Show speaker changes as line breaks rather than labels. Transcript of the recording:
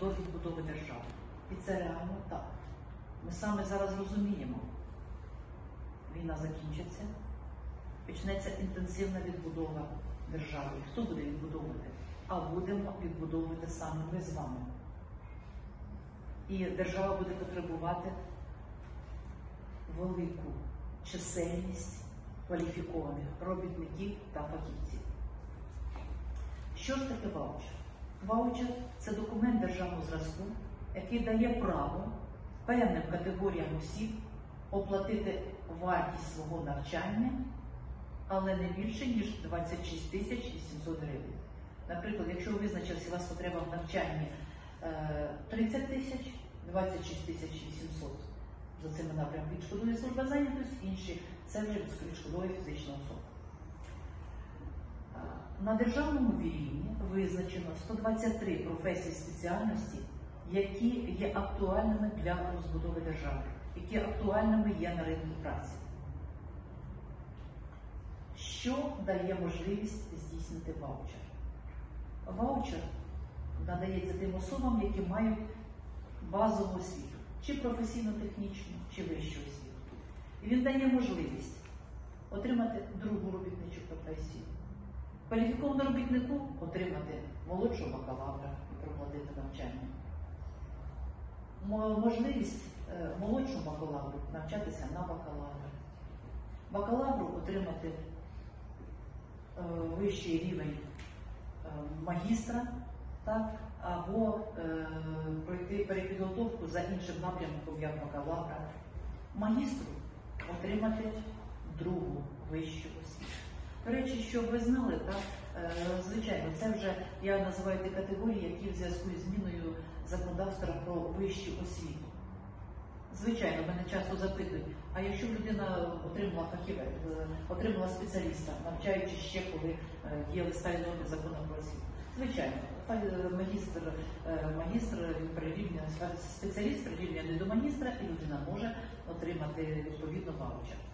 до відбудови держави. І це реально так. Ми саме зараз розуміємо, війна закінчиться, почнеться інтенсивна відбудова держави. І хто буде відбудовувати? А будемо відбудовувати саме ми з вами. І держава буде потребувати велику чисельність кваліфікованих робітників та фахівців. Що ж таке ваучер? Ваучер – це документ державного зразку, який дає право певним категоріям осіб оплатити вартість свого навчання, але не більше, ніж 26 800 гривень. Наприклад, якщо ви визначилися, у вас потреба в навчанні 30 тисяч, 26 800 за цими напрямками відшкодує служба зайнятості, інші – це вже відшкодує фізична особа. На державному рівні визначено 123 професії спеціальності, які є актуальними для розбудови держави, які актуальними є на ринку праці. Що дає можливість здійснити ваучер? Ваучер надається тим особам, які мають базову освіту, чи професійно-технічну, чи вищу освіту. І він дає можливість отримати другу робітничу професію, кваліфікованому робітнику отримати молодшого бакалавра і проплатити навчання. Можливість молодшому бакалавру навчатися на бакалавра. Бакалавру отримати вищий рівень магістра, так, або пройти перепідготовку за іншим напрямком, як бакалавра. Магістру отримати другу вищу освіту. До речі, щоб ви знали, так, звичайно, це вже, я називаю ті категорії, які в зв'язку з зміною законодавства про вищу освіту. Звичайно, мене часто запитують, а якщо людина отримала фахівець, отримала спеціаліста, навчаючи ще, коли є листа і норми закону про освіту. Звичайно, магістр прирівняний, спеціаліст прирівняний до магістра, і людина може отримати відповідно ваучер.